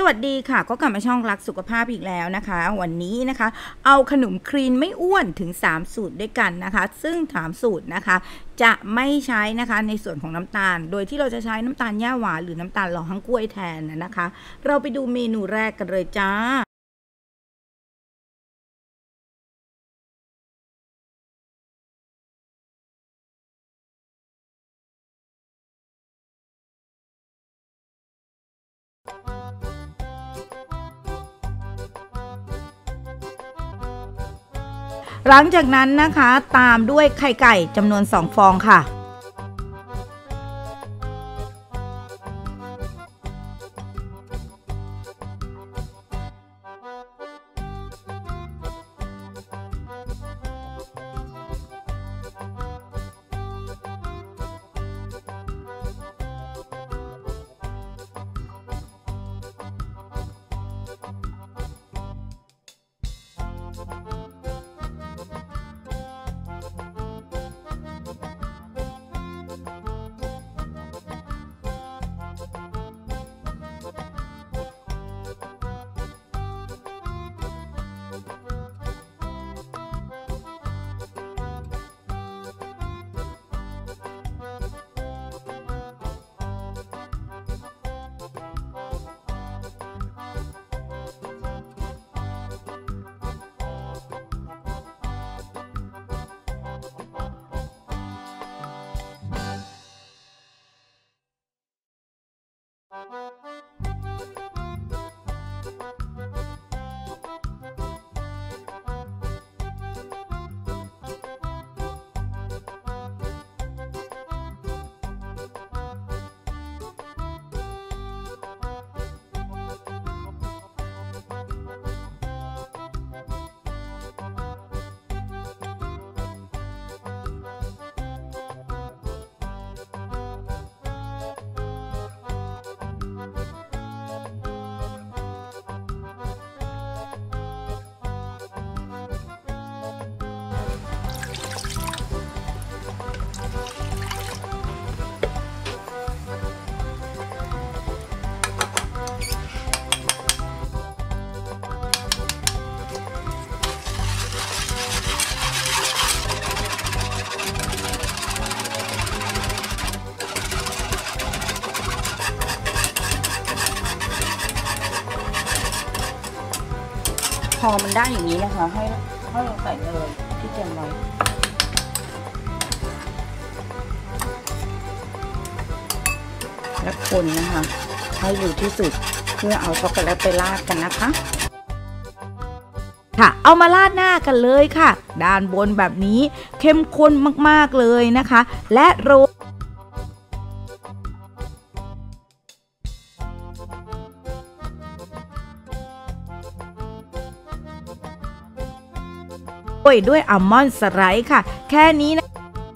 สวัสดีค่ะก็กลับมาช่องรักสุขภาพอีกแล้วนะคะวันนี้นะคะเอาขนมคลีนไม่อ้วนถึง3สูตรด้วยกันนะคะซึ่ง3สูตรนะคะจะไม่ใช้นะคะในส่วนของน้ำตาลโดยที่เราจะใช้น้ำตาลหญ้าหวานหรือน้ำตาลหล่อฮั่งกล้วยแทนนะคะเราไปดูเมนูแรกกันเลยจ้าหลังจากนั้นนะคะตามด้วยไข่ไก่จำนวน2ฟองค่ะพอมันได้อย่างนี้นะคะให้เราใส่เลยที่เตรียมไว้แล้วคนนะคะให้อยู่ที่สุดเพื่อเอาช็อกโกแลตไปราดกันนะคะค่ะเอามาราดหน้ากันเลยค่ะด้านบนแบบนี้เข้มข้นมากๆเลยนะคะและโรยด้วยอัลมอนด์สไลด์ค่ะแค่นี้นะ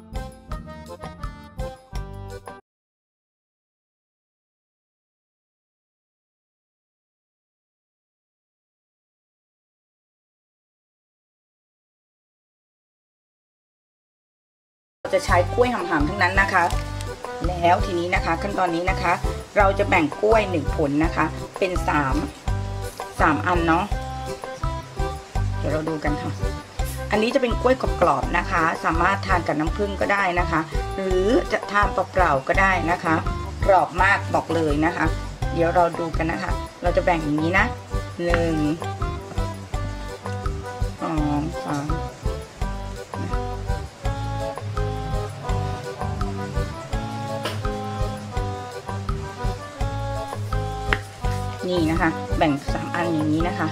เราจะใช้กล้วยหำๆทั้งนั้นนะคะแล้วทีนี้นะคะขั้นตอนนี้นะคะเราจะแบ่งกล้วย1ผลนะคะเป็น3อันเนาะเดี๋ยวเราดูกันค่ะอันนี้จะเป็นกล้วยกรอบๆนะคะสามารถทานกับน้ำผึ้งก็ได้นะคะหรือจะทานเปล่าๆก็ได้นะคะกรอบมากบอกเลยนะคะเดี๋ยวเราดูกันนะคะเราจะแบ่งอย่างนี้นะ1 2 3นี่นะคะแบ่ง3อันอย่างนี้นะคะ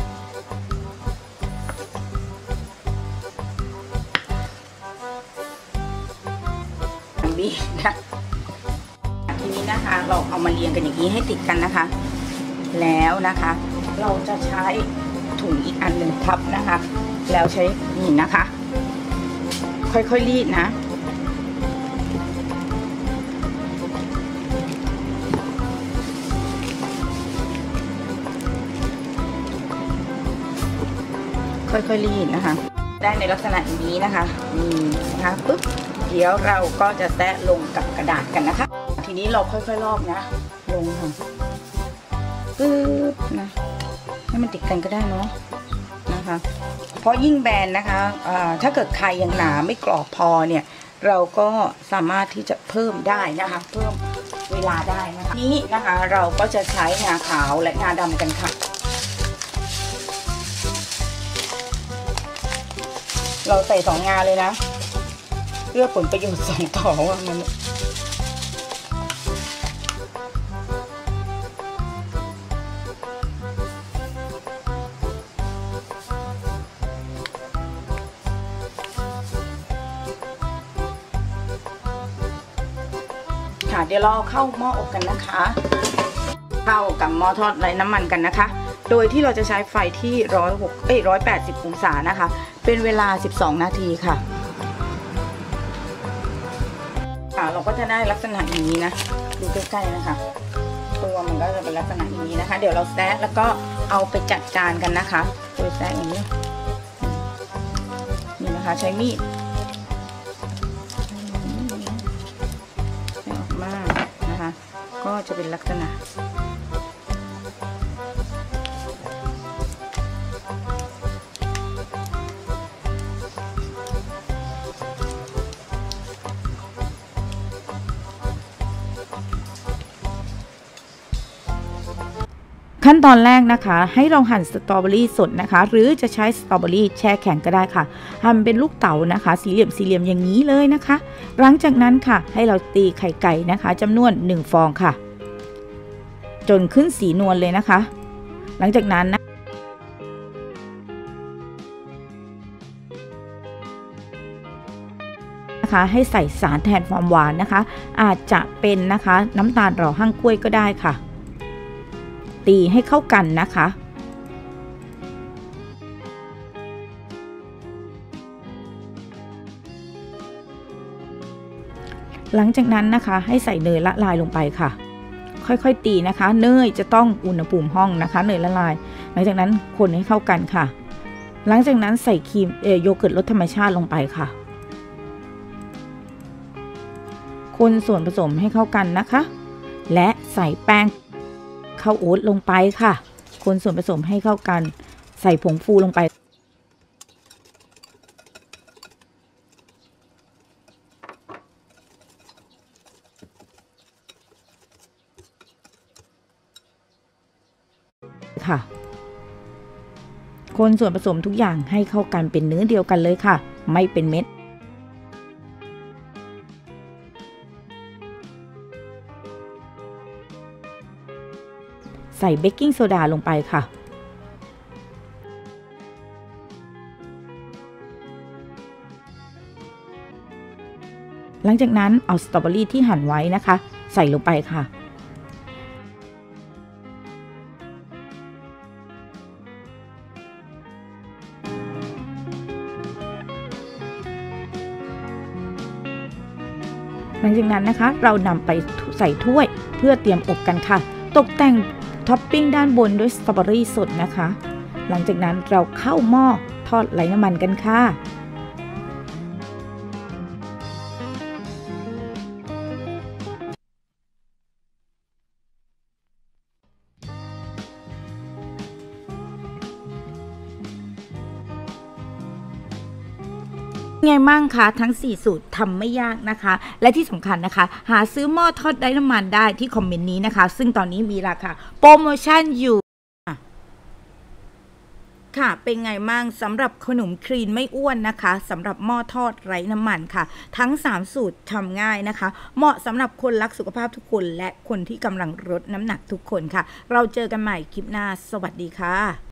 นะทีนี้นะคะเราเอามาเรียงกันอย่างนี้ให้ติดกันนะคะแล้วนะคะเราจะใช้ถุงอีกอันหนึ่งทับนะคะแล้วใช้นี่นะคะค่อยๆรีดนะค่อยๆรีดนะคะได้ในลักษณะอย่างนี้นะคะนี่นะคะปุ๊บ เดี๋ยวเราก็จะแตะลงกับกระดาษกันนะคะทีนี้เราค่อยๆลอกนะลงค่ะปปึ๊บนะให้มันติดกันก็ได้เนาะนะคะเพราะยิ่งแบนนะคะถ้าเกิดไข่ยังหนาไม่กรอบพอเนี่ยเราก็สามารถที่จะเพิ่มได้นะคะเพิ่มเวลาได้นะคะนี้นะคะเราก็จะใช้งาขาวและงาดำกันค่ะเราใส่2 งาเลยนะเพื่อผลประโยชน์2 ต่อว่ามันเดี๋ยวเราเข้าหม้ออบกันนะคะเข้ากับหม้อทอดไร้น้ำมันกันนะคะโดยที่เราจะใช้ไฟที่180 องศานะคะเป็นเวลา12 นาทีค่ะเราก็จะได้ลักษณะอย่างนี้นะดูใกล้ๆนะคะตัวมันก็จะเป็นลักษณะอย่างนี้นะคะเดี๋ยวเราแซะแล้วก็เอาไปจัดจานกันนะคะโดยแซะอย่างนี้นี่นะคะใช้มีดก็จะเป็นลักษณะขั้นตอนแรกนะคะให้เราหั่นสตรอเบอรี่สดนะคะหรือจะใช้สตรอเบอรี่แช่แข็งก็ได้ค่ะหั่นเป็นลูกเต๋านะคะสี่เหลี่ยมอย่างนี้เลยนะคะหลังจากนั้นค่ะให้เราตีไข่ไก่นะคะจำนวน1 ฟองค่ะจนขึ้นสีนวลเลยนะคะหลังจากนั้นนะคะให้ใส่สารแทนความหวานนะคะอาจจะเป็นนะคะน้ำตาลหล่อหั่งกล้วยก็ได้ค่ะตีให้เข้ากันนะคะหลังจากนั้นนะคะให้ใส่เนยละลายลงไปค่ะค่อยๆตีนะคะเนยจะต้องอุณหภูมิห้องนะคะเนยละลายหลังจากนั้นคนให้เข้ากันค่ะหลังจากนั้นใส่ครีมโยเกิร์ตรสธรรมชาติลงไปค่ะคนส่วนผสมให้เข้ากันนะคะและใส่แป้งข้าวโอ๊ตลงไปค่ะคนส่วนผสมให้เข้ากันใส่ผงฟูลงไปค่ะคนส่วนผสมทุกอย่างให้เข้ากันเป็นเนื้อเดียวกันเลยค่ะไม่เป็นเม็ดใส่เบกกิ้งโซดาลงไปค่ะหลังจากนั้นเอาสตรอเบอรี่ที่หั่นไว้นะคะใส่ลงไปค่ะหลังจากนั้นนะคะเรานำไปใส่ถ้วยเพื่อเตรียมอบกันค่ะตกแต่งท็อปปิ้งด้านบนด้วยสตรอเบอรี่สดนะคะหลังจากนั้นเราเข้าหม้อทอดไร้น้ำมันกันค่ะไงมั่งคะทั้ง4 สูตรทำไม่ยากนะคะและที่สำคัญนะคะหาซื้อหม้อทอดไร้น้ำมันได้ที่คอมเมนต์นี้นะคะซึ่งตอนนี้มีราคาโปรโมชั่นอยู่ค่ะเป็นไงมั่งสำหรับขนมคลีนไม่อ้วนนะคะสำหรับหม้อทอดไร้น้ำมันค่ะทั้ง3 สูตรทำง่ายนะคะเหมาะสำหรับคนรักสุขภาพทุกคนและคนที่กำลังลดน้ำหนักทุกคนค่ะเราเจอกันใหม่คลิปหน้าสวัสดีค่ะ